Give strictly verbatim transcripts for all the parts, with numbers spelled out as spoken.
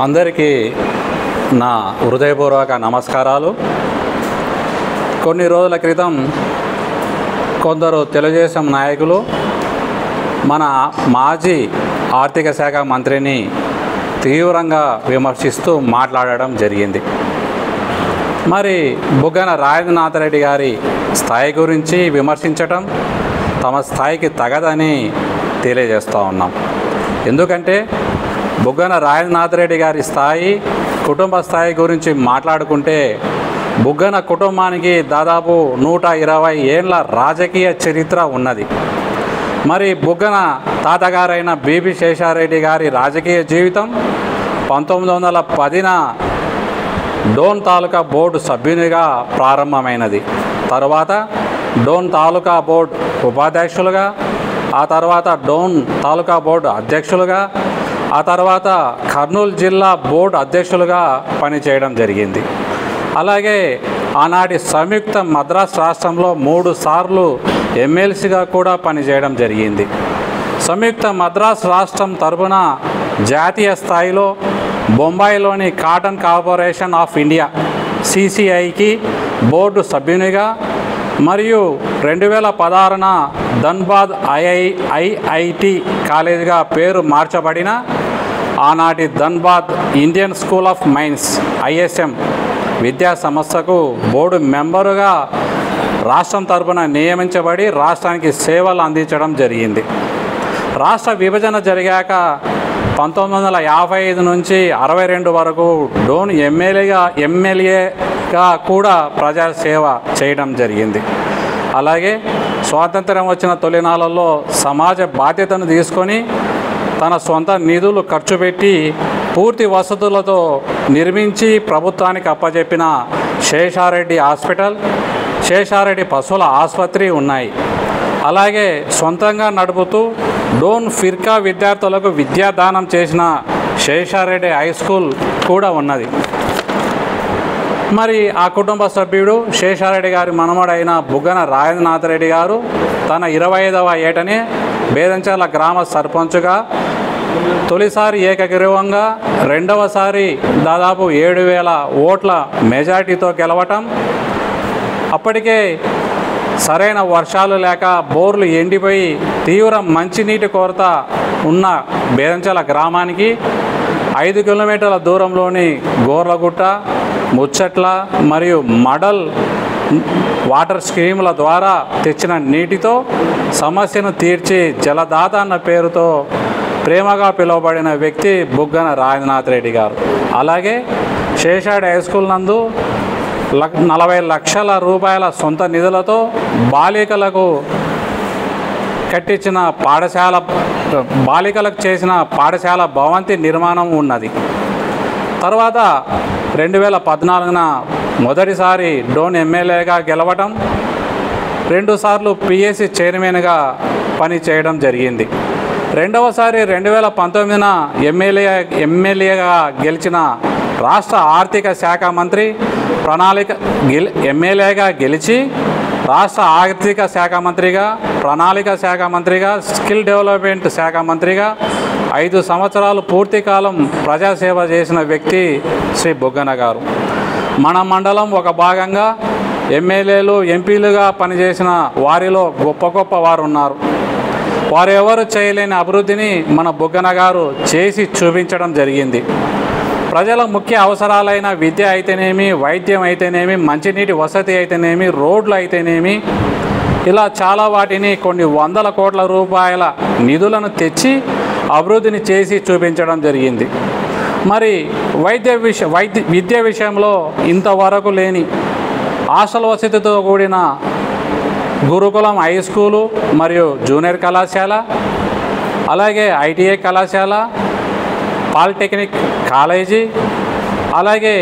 అందరికీ నా హృదయపూర్వక నమస్కారాలు. కొన్ని రోజుల క్రితం కొందరు తెలుగుదేశం నాయకులు మన మాజీ ఆర్థిక శాఖ మంత్రిని తీవ్రంగా విమర్శిస్తూ మాట్లాడడం జరిగింది. మరి బుగ్గన రాజేంద్రనాథ్ రెడ్డి గారి స్థాయి గురించి విమర్శించటం తమ స్థాయికి తగదని తెలియజేస్తూ ఉన్నాం. ఎందుకంటే బుగ్గన రాజేంద్రనాథ్ రెడ్డి గారి స్థాయి, కుటుంబ స్థాయి గురించి మాట్లాడుకుంటే బుగ్గన కుటుంబానికి దాదాపు నూట ఇరవై ఏళ్ళ రాజకీయ చరిత్ర ఉన్నది. మరి బుగ్గన తాతగారైన బీబీ శేషారెడ్డి గారి రాజకీయ జీవితం పంతొమ్మిది వందల పదిన డోన్ తాలూకా బోర్డు సభ్యునిగా ప్రారంభమైనది. తర్వాత డోన్ తాలూకా బోర్డు ఉపాధ్యక్షులుగా, ఆ తర్వాత డోన్ తాలూకా బోర్డు అధ్యక్షులుగా, ఆ తర్వాత కర్నూలు జిల్లా బోర్డు అధ్యక్షులుగా పనిచేయడం జరిగింది. అలాగే ఆనాటి సంయుక్త మద్రాస్ రాష్ట్రంలో మూడు సార్లు ఎమ్మెల్సీగా కూడా పనిచేయడం జరిగింది. సంయుక్త మద్రాస్ రాష్ట్రం తరపున జాతీయ స్థాయిలో బొంబాయిలోని కాటన్ కార్పొరేషన్ ఆఫ్ ఇండియా సిసిఐకి బోర్డు సభ్యునిగా, మరియు రెండు వేల పదహారున ధన్బాద్ ఐఐ ఐఐటి కాలేజీగా పేరు మార్చబడిన ఆనాటి Dhanbad Indian school of mines ISM విద్యా సంస్థకు బోర్డు మెంబరుగా రాష్ట్రం తరపున నియమించబడి రాష్ట్రానికి సేవలు అందించడం జరిగింది. రాష్ట్ర విభజన జరిగాక పంతొమ్మిది వందల యాభై ఐదు నుంచి అరవై రెండు వరకు డోన్ ఎమ్మెల్యేగా ఎమ్మెల్యేగా కూడా ప్రజాసేవ చేయడం జరిగింది. అలాగే స్వాతంత్ర్యం వచ్చిన తొలినాళ్ళలో సమాజ బాధ్యతను తీసుకొని తన సొంత నిధులు ఖర్చు పెట్టి పూర్తి వసతులతో నిర్మించి ప్రభుత్వానికి అప్పచెప్పిన శేషారెడ్డి హాస్పిటల్, శేషారెడ్డి పశువుల ఆసుపత్రి ఉన్నాయి. అలాగే సొంతంగా నడుపుతూ డోన్ ఫిర్కా విద్యార్థులకు విద్యాదానం చేసిన శేషారెడ్డి హై స్కూల్ కూడా ఉన్నది. మరి ఆ కుటుంబ సభ్యుడు శేషారెడ్డి గారి మనమడైన బుగ్గన రాజేంద్రనాథ్ రెడ్డి గారు తన ఇరవై ఐదవ ఏటనే బేదంచర్ల గ్రామ సర్పంచ్గా తొలిసారి ఏకగ్రీవంగా, రెండవసారి దాదాపు ఏడు వేల ఓట్ల మెజార్టీతో గెలవటం, అప్పటికే సరైన వర్షాలు లేక బోర్లు ఎండిపోయి తీవ్ర మంచినీటి కొరత ఉన్న బేదంచర్ల గ్రామానికి ఐదు కిలోమీటర్ల దూరంలోని గోర్లగుట్ట, ముచ్చట్ల మరియు మడల్ వాటర్ స్కీముల ద్వారా తెచ్చిన నీటితో సమస్యను తీర్చి జలదాత అన్న పేరుతో ప్రేమగా పిలువబడిన వ్యక్తి బుగ్గన రాజేంద్రనాథ్ రెడ్డి గారు. అలాగే శేషారెడ్డి హై స్కూల్ నందు నలభై లక్షల రూపాయల సొంత నిధులతో బాలికలకు కట్టించిన పాఠశాల బాలికలకు చేసిన పాఠశాల భవంతి నిర్మాణం ఉన్నది. తర్వాత రెండు వేల పద్నాలుగున మొదటిసారి డోన్ ఎమ్మెల్యేగా గెలవటం, రెండుసార్లు పిఎస్సి చైర్మన్గా పనిచేయడం జరిగింది. రెండవసారి రెండు వేల పంతొమ్మిదిన ఎమ్మెల్యే ఎమ్మెల్యేగా గెలిచిన రాష్ట్ర ఆర్థిక శాఖ మంత్రి, ప్రణాళిక గెలి ఎమ్మెల్యేగా గెలిచి రాష్ట్ర ఆర్థిక శాఖ మంత్రిగా, ప్రణాళిక శాఖ మంత్రిగా, స్కిల్ డెవలప్మెంట్ శాఖ మంత్రిగా ఐదు సంవత్సరాలు పూర్తి కాలం ప్రజాసేవ చేసిన వ్యక్తి శ్రీ బుగ్గన గారు. మన మండలం ఒక భాగంగా ఎమ్మెల్యేలు, ఎంపీలుగా పనిచేసిన వారిలో గొప్ప గొప్ప వారు ఉన్నారు. వారు ఎవరు చేయలేని అభివృద్ధిని మన బుగ్గన గారు చేసి చూపించడం జరిగింది. ప్రజల ముఖ్య అవసరాలైన విద్య అయితేనేమి, వైద్యం అయితేనేమి, మంచినీటి వసతి అయితేనేమి, రోడ్లు అయితేనేమి, ఇలా చాలా వాటిని కొన్ని వందల కోట్ల రూపాయల నిధులను తెచ్చి అభివృద్ధిని చేసి చూపించడం జరిగింది. మరి వైద్య విష వైద్య విద్య విషయంలో ఇంతవరకు లేని హాస్టల్ వసతితో కూడిన గురుకులం హై స్కూలు మరియు జూనియర్ కళాశాల, అలాగే ఐటీఐ కళాశాల, పాలిటెక్నిక్ కాలేజీ, అలాగే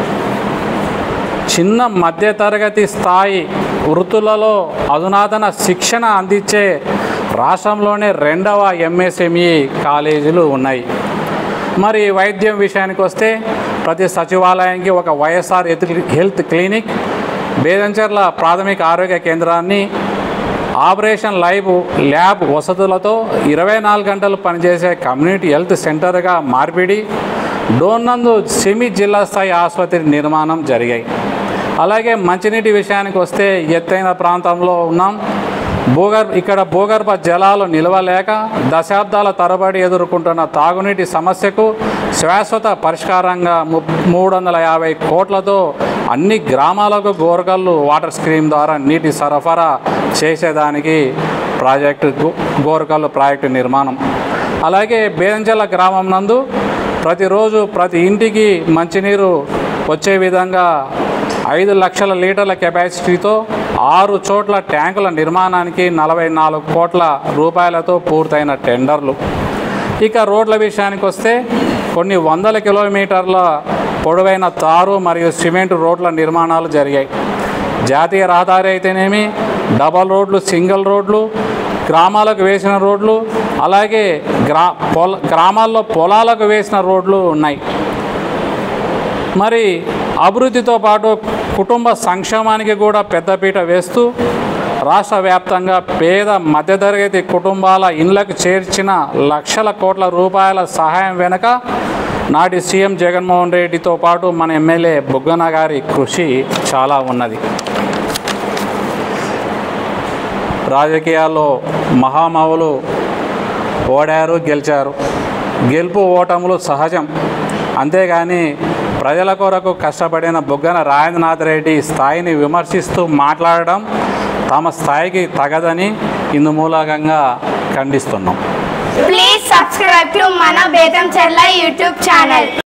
చిన్న మధ్యతరగతి స్థాయి వృత్తులలో అధునాతన శిక్షణ అందించే రాష్ట్రంలోనే రెండవ ఎంఎస్ఎంఈ కాలేజీలు ఉన్నాయి. మరి వైద్యం విషయానికి వస్తే ప్రతి సచివాలయానికి ఒక వైఎస్ఆర్ హెల్త్ క్లినిక్, బేదంచర్ల ప్రాథమిక ఆరోగ్య కేంద్రాన్ని ఆపరేషన్ లైవ్ ల్యాబ్ వసతులతో ఇరవై నాలుగు గంటలు పనిచేసే కమ్యూనిటీ హెల్త్ సెంటర్గా మార్పిడి, డోన్ నందు సెమీ జిల్లా స్థాయి ఆసుపత్రి నిర్మాణం జరిగాయి. అలాగే మంచినీటి విషయానికి వస్తే ఎత్తైన ప్రాంతంలో ఉన్నాం. భూగర్భ ఇక్కడ భూగర్భ జలాలు నిలవలేక దశాబ్దాల తరబడి ఎదుర్కొంటున్న తాగునీటి సమస్యకు శాశ్వత పరిష్కారంగా ము మూడు వందల యాభై కోట్లతో అన్ని గ్రామాలకు గోరకల్లు వాటర్ స్కీమ్ ద్వారా నీటి సరఫరా చేసేదానికి ప్రాజెక్టు గోరకల్లు ప్రాజెక్టు నిర్మాణం. అలాగే బేదంచెల గ్రామం నందు ప్రతిరోజు ప్రతి ఇంటికి మంచినీరు వచ్చే విధంగా ఐదు లక్షల లీటర్ల కెపాసిటీతో ఆరు చోట్ల ట్యాంకుల నిర్మాణానికి నలభై నాలుగు కోట్ల రూపాయలతో పూర్తయిన టెండర్లు. ఇక రోడ్ల విషయానికి వస్తే కొన్ని వందల కిలోమీటర్ల పొడవైన తారు మరియు సిమెంట్ రోడ్ల నిర్మాణాలు జరిగాయి. జాతీయ రహదారి అయితేనేమి, డబల్ రోడ్లు, సింగిల్ రోడ్లు, గ్రామాలకు వేసిన రోడ్లు, అలాగే గ్రా పొల గ్రామాల్లో పొలాలకు వేసిన రోడ్లు ఉన్నాయి. మరి అభివృద్ధితో పాటు కుటుంబ సంక్షేమానికి కూడా పెద్దపీట వేస్తూ రాష్ట్ర వ్యాప్తంగా పేద మధ్యతరగతి కుటుంబాల ఇళ్లకు చేర్చిన లక్షల కోట్ల రూపాయల సహాయం వెనుక నాటి సీఎం జగన్మోహన్ రెడ్డితో పాటు మన ఎమ్మెల్యే బుగ్గన గారి కృషి చాలా ఉన్నది. రాజకీయాల్లో మహామహులు ఓడారు, గెలిచారు. గెలుపు ఓటములు సహజం. అంతేగాని ప్రజల కొరకు కష్టపడిన బుగ్గన రాజేంద్రనాథ్ రెడ్డి స్థాయిని విమర్శిస్తూ మాట్లాడడం తమ స్థాయికి తగదని ఇందుమూలంగా ఖండిస్తున్నాం. ప్లీజ్ సబ్స్క్రైబ్ టు మన బేతంచెర్ల యూట్యూబ్ ఛానల్.